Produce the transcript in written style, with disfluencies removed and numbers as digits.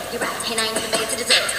You're right, and I ain't even made it to dessert.